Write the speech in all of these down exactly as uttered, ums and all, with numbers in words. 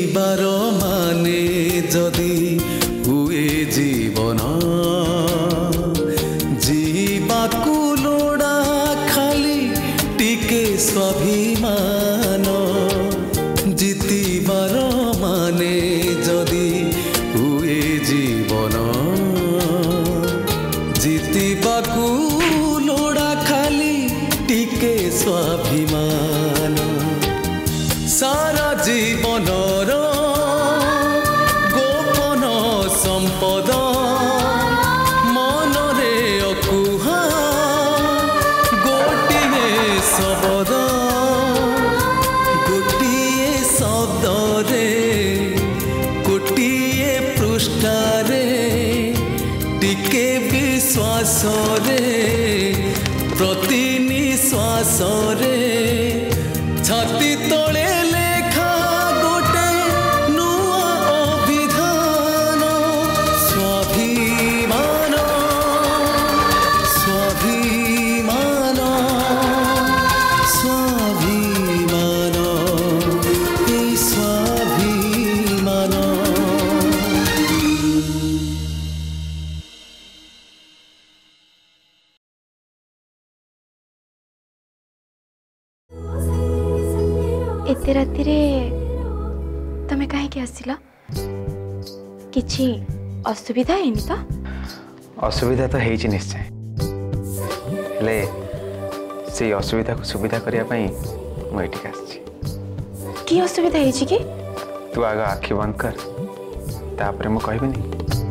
जीवार माने जदि हुए जीवन जीवाकू लोड़ा खाली टिके स्वाभिमान जीतिबार माने जदि हुए जीवन जीतिबाकू लोड़ा खाली टिके स्वाभिमान सारा जीवनर गोपन संपद मनरे अकुहा गोटिए शब्द गोटिए शब्दरे गोटिए पृष्ठारे टिके विश्वास रे प्रति निश्वास रे छाती तले लेखा गोटे नुआ अभिधान स्वाभिमान स्वाभिमान स्वाभिमान ए स्वाभिमान। एते राति रे तमे कहीं आसिल किछि असुविधा हैनी तो? असुविधा तो है निश्चय ले से असुविधा को सुविधा करने मुझे आसी। की असुविधा है कि? तू आग आखि बंद कर तापर मु कहबिनी।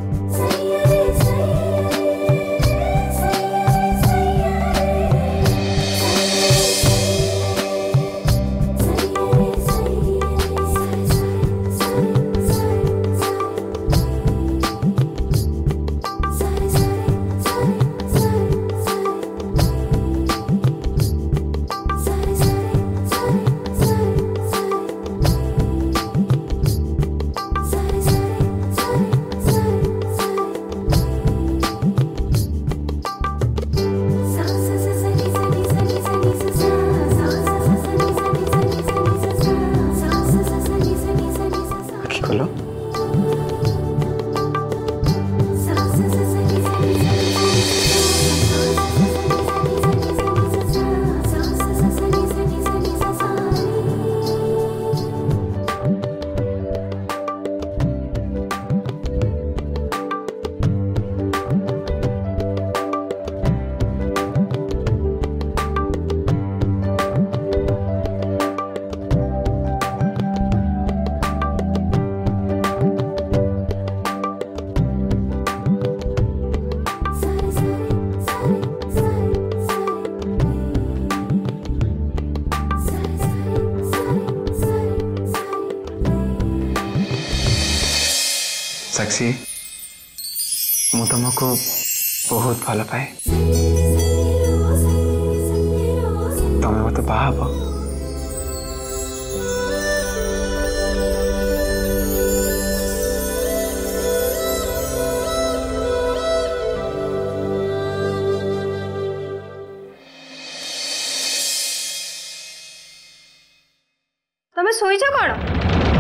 साक्षी मु तुमको बहुत भल पाए तमें मत बाहब तमें सोईच कौन?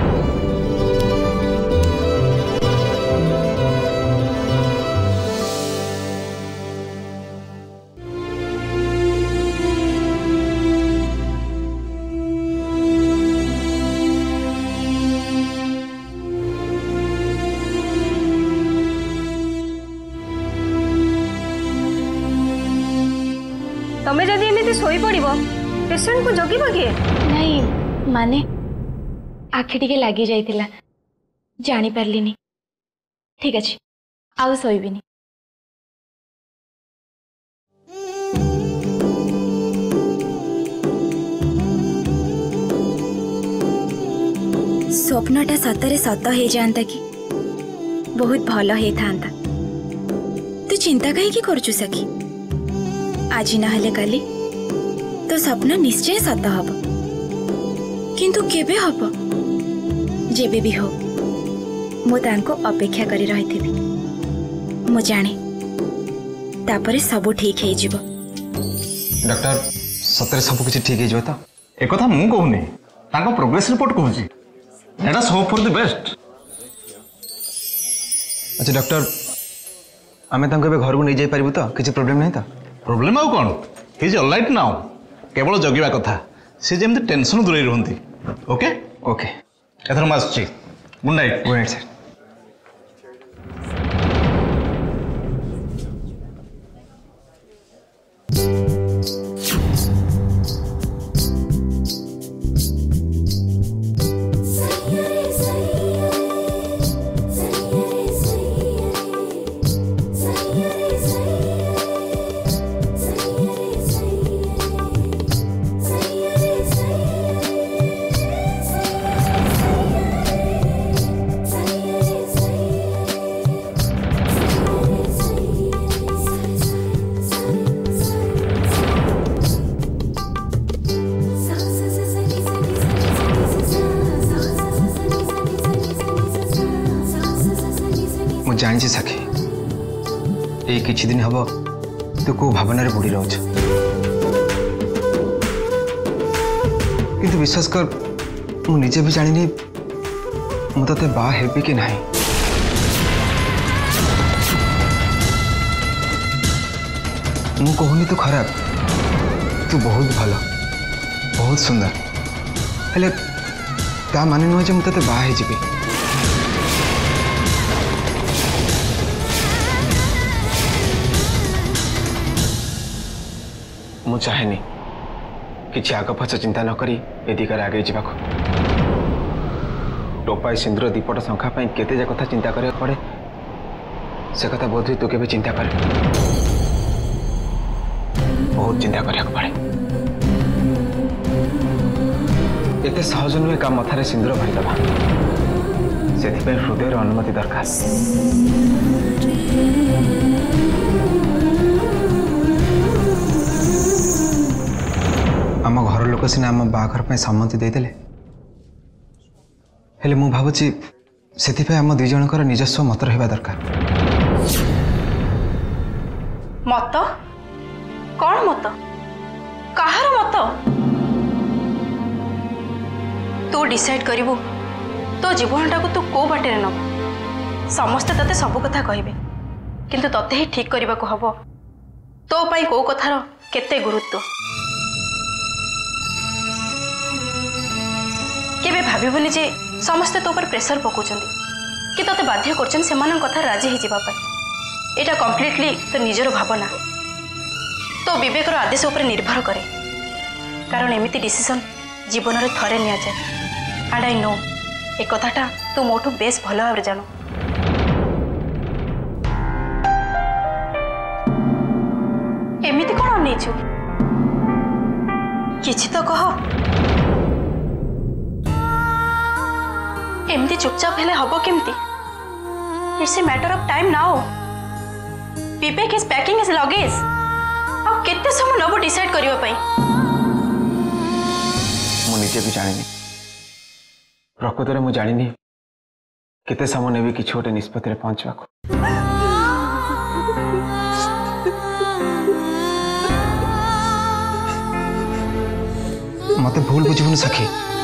तमें जदि एमती शोई पड़ पेशेंट को जगिब किए? नहीं माने आखि टिके लगी जाइतिला जानी पारलिनी। ठीक अच्छे आउ शोइबिनी। स्वप्नटा सतरे सत हो जाता कि बहुत भल हो था। तू चिंता कहीं करचु सखी? आज नहले काली तो स्वप्न निश्चय सत हब किंतु केबे हब जेबे भी हो मु तांको अपेक्षा करी रही थी। मु जाने तापरे सब ठीक हो जिवो। डॉक्टर सतरे सब कुछ ठीक हो तो एक कथा मु कहूनी तांको प्रोग्रेस रिपोर्ट कहूची let us hope for the best. अच्छा डॉक्टर आमे तांको घर को नहीं जाई पारिबु तो किसी प्रॉब्लम नहीं तो? प्रॉब्लम आउ कौन ही इज ऑलराइट नाउ केवल जगिबा कथा से जेमती टेंशन दूर रहंती। ओके ओके एथर मास ची good night. Good night sir. जानी सखी ये किछि दिन हम तू को भावना रे बुड़ी रह किंतु विश्वास कर मु निजे भी जानी मु तते बा हेबी कि नहीं। मु कहूनी तू खराब तू बहुत भल बहुत सुंदर हेले ता माने नुह जे मु तते बा हे जिबी। मु चाहेनी किसी आग पछ चिंता न करी ए दिगरे आगे जावाक। टोपाई सिंदूर दीपट संख्या केते जे कथा चिंता करिया पड़े से कथा बोध तू के चिंता करे बहुत चिंता करिया पड़े। एते सहज नुहे का मथारे सिंदूर भरीदबा से हृदय अनुमति दरकार। आम घर लोक सीना आम बाघर सम्मति देदेले हेले मु भावुची से आम दुई जनकर निजस्व मत रहा दरकार। मत कौन मत कहार मत तू डिसाइड करिवु तो जीवनटा को तू को बाटे नब समस्ते तते सब कथा कहबे किंतु तते ही ठीक करबा को हबो तो पाई को कथार केते गुरुत्व। केबे भाबिबुनी जे समस्ते तो पर प्रेशर पकाउछन्ती कि तते बाध्य करछन सेमान कथा राजी ही जिबा पाई। एटा कंप्लीटली तो निजर भावना तो विवेकर आदेश उपर निर्भर करे कारण एमिति डिसीजन जीवन रे थरे निया जाए एंड आई नो ए कथाटा तू मोठू बेस भल भाव जान। एमिति कोन अनेछु किछि तो कह एमती चुपचाप हेले हबो केमती it's a matter of time now. Vivek is packing his luggage आ केते समय नबो डिसाइड करिवा पई मु निजे भी जानिनी प्रकृत रे मु जानिनी केते समय नेबी किछ गोटे निष्पत्ति रे पहुंचवा को। मते भूल बुझबुन सखी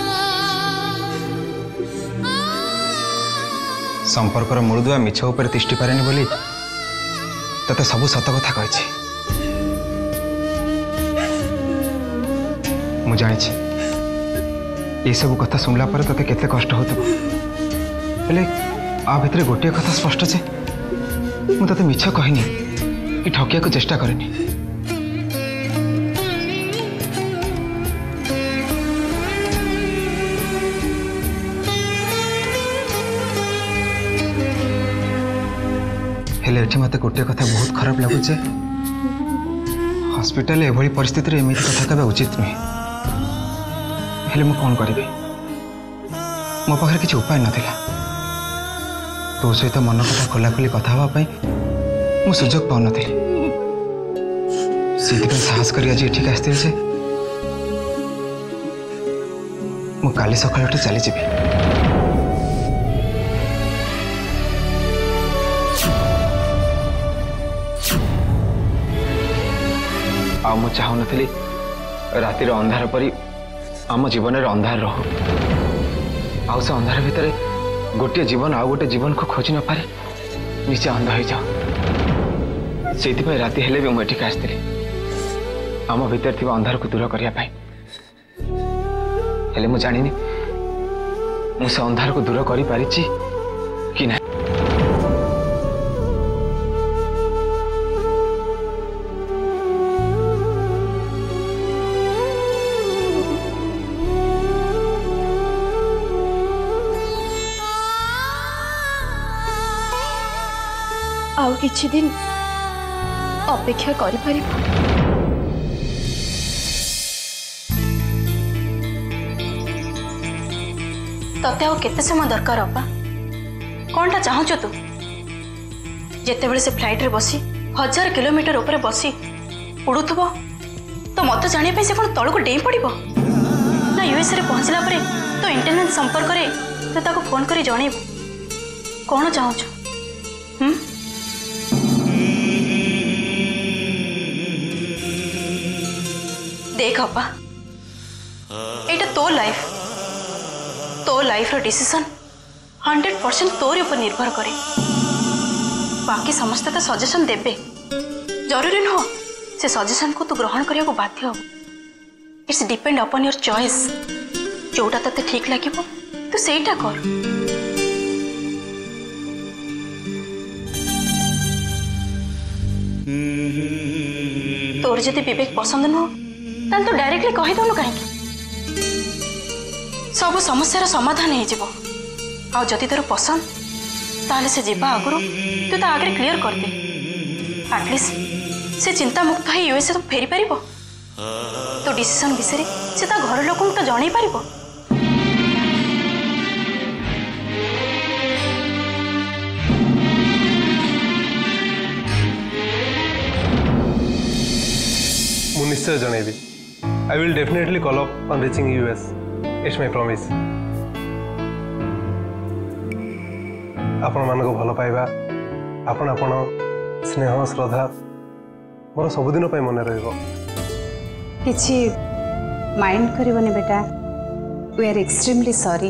संपर्कर मूलदुआ मिछ ऊपर तिष्टि पारेनी बोली तते सबू सत कथा कही मु जानी ये सब कथा शुणला पर तते केते कष्ट होतबो हेले आ भितरे गोटे कथा स्पष्ट जे मु तते मिछ कहिनी कि ठकिया को चेष्टा करेनी। हेले एठी मते गोटे कथा बहुत खराब लगुचे हॉस्पिटल एभली परिस्थिति रे एमिति कथा कहबा उचित नुहे हेले मु कौन करिबे मो पाखरे किछि उपाय नथिला तो सहित मन कथा खोला खोली कथा हवा पई मु सुजोग पाउ नथिली सेति साहस करी आज एठी आस्ते से मु काली सकाळ उठी चली जिबी। आ मु चाहू नथिली रातिर अंधार परी आम जीवन रे अंधार रहो आउ से अंधार भितर गोटे जीवन आउ गोटे जीवन को खोज न पारे निश्चय अंध हो जाओ से राति हेले भी मुझे आसती आम भीतर थी अंधार को दूर करने हेले मु जानी मुझे अंधार को दूर कर पारि कि ना। आउ किछि दिन अपेक्षा करि परिबो। तते आउ केते समय दरकार अपा कौनटा चाहूचु तू जेते बेले से फ्लाइट रे बसी हजार किलोमीटर ऊपर बसी उड़ुथबो तो मत जानिया पे से कोन तळ को डेई पड़िबो ना यूएस रे पहुंचला परे तो इंटरनेट संपर्क रे तो ताको फोन करी जणेबो कोन चाहूचु। हम देख अपा एटा तो लाइफ तो लाइफ रो डिसीजन हंड्रेड परसेंट तोर ऊपर निर्भर करे बाकी समस्त तो सजेशन देबे जरूरी नुह से सजेशन को तू ग्रहण करने को बाध्य हो। It's depend upon your choice जोटा तते ठीक लागिबो तू सेटा कर। तोर जदि विवेक पसंद नुह ताल तो डायरेक्टली कहि दउनु काहे सब समस्या समाधान हो जिवो आ जदि तोर पसंद ताले से जीवा आगुरु तू तो आगे क्लियर कर दे एटलिस्ट से चिंता मुक्त है यूएस तो फेरी पारिबो तो डिसीजन विषय से ता घर लोक तो जणै पारिबो। मु निश्चय जनैबी I will definitely call up on reaching U S. It's my promise. आपण मानको भल पाइबा आपण आपण स्नेह श्रद्धा मोर सबुदिन पे मन रहिबो। किछि माइंड करबनी बेटा we are extremely sorry.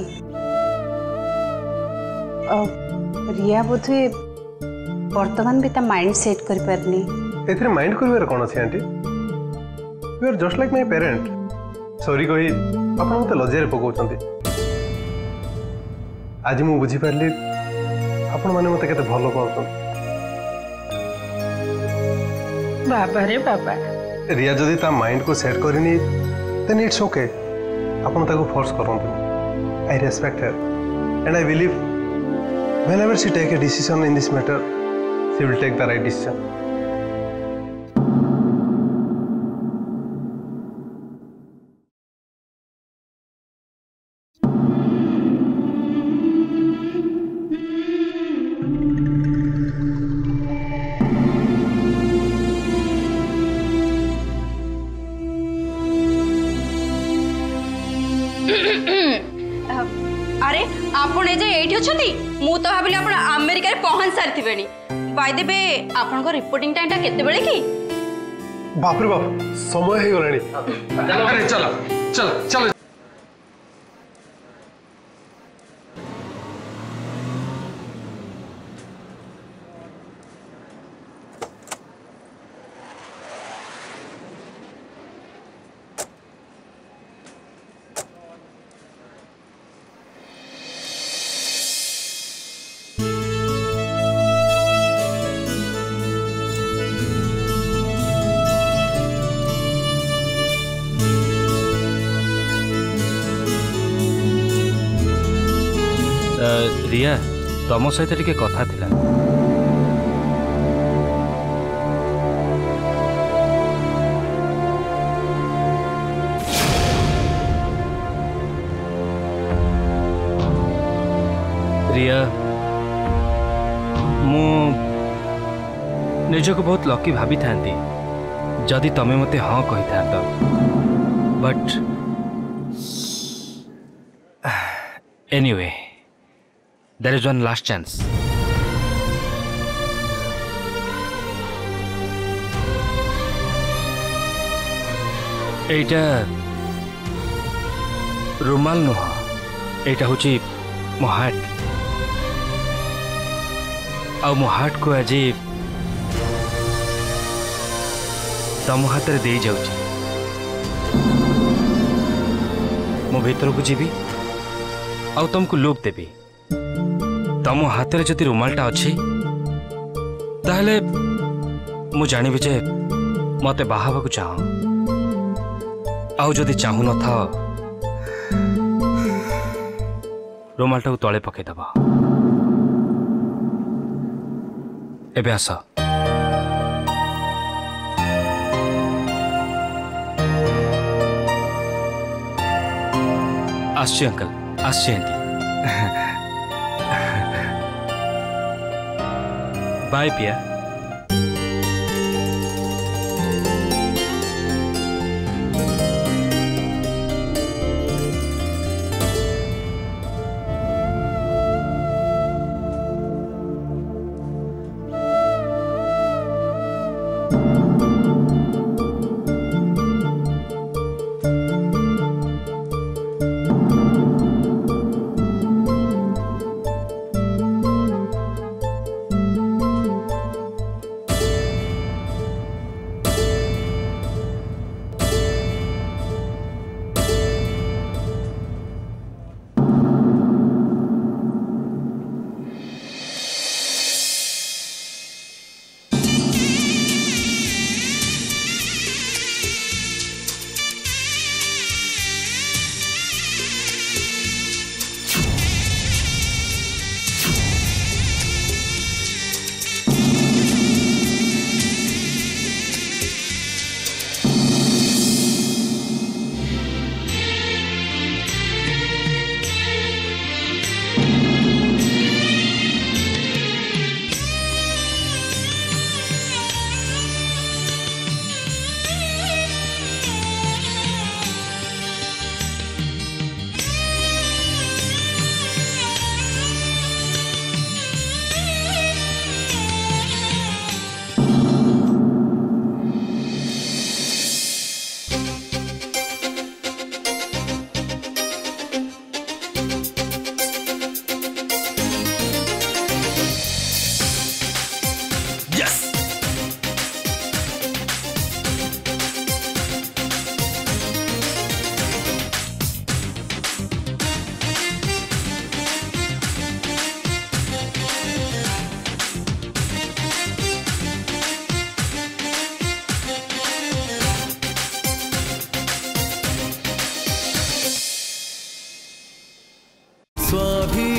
Riya बोधे वर्तमान भी ता माइंड सेट कर परनी एथरे माइंड करबे कोन अछि aunty you are just like my parent sorry कही आपण मते लज्जा पकाउछंती आज मु बुझी पारली आपण माने मते केते भलो पाउछन। बाबा रे बाबा रिया जदि ता माइंड को सेट करनी देन इट्स ओके आपण ताको फोर्स करंतु। I respect her and I believe whenever she take a decision in this matter she will take the right decision. अरे आपण जे एठी अछंती मु तो भाबिली आपण अमेरिका रे पहुंच सारथि बेनी बाय द वे आपण को रिपोर्टिंग टाइम ता केते बेले की बाप रे बाप समय हे गलानी अरे चलो चलो चलो रिया तुम सहित टिके कथा थिला रिया मु निजको बहुत लकी भाभी थांती जदि तमे मते हाँ कही था but anyway there is one last chance. एटा रुमाल नुह एटा हूँ मो हार्ट आ मो हार्ट को आज तम हाथ में दे जाऊँ मो भीतर को जीवी आउ तुमको लुक देवी तम हाथ में जदि रुमालटा अच्छी ताहले मु जानिबी जे मते बाहाबा को चाह आउ जदि चाहू न था रुमालटा को तले पकई दबा एबे आस आसची अंकल आसची आंटी बाय पिया स्वाभिमान